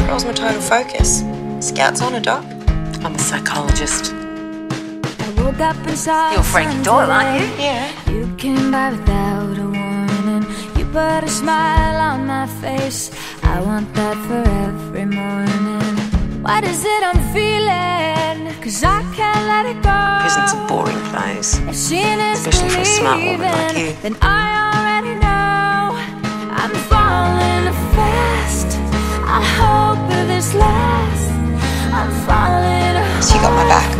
Girl's my total focus. Scout's on a doc. I'm a psychologist. You're Franky Doyle, aren't you? Yeah. You came by without a warning. You put a smile on my face. I want that for every morning. What is it I'm feeling? Cause I can't let it go. Prison's a boring place, Especially for a smart woman like you. Then I already know I'm falling fast. I hope this lasts. I'm falling. So you got my back.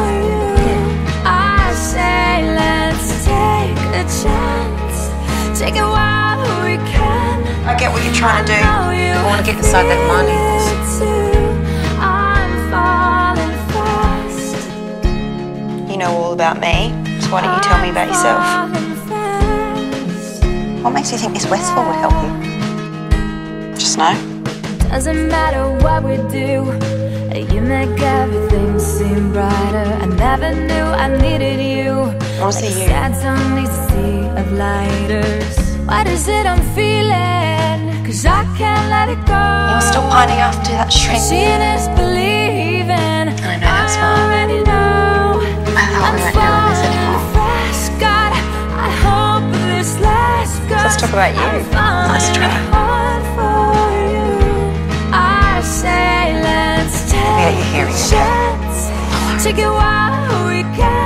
I say let's take a chance. Take it while we can. I get what you're trying to do. I want to get inside that money. I'm falling fast. You know all about me, so why don't you tell me about yourself? What makes you think this Westfall would help you? Just know. Doesn't matter what we do, you make everything seem brighter. I never knew I needed you. I want to see you. That's only sea of lighters. What is it I'm feeling? Cause I can't let it go. You're still pining after that shrink. Seeing is believing. I know that's fine. already know. I thought we weren't doing this anymore. Fast, God, I hope this lasts. So let's talk about you. Nice try. I say let's take Yeah, you're hearing it. a chance. Take it while we can.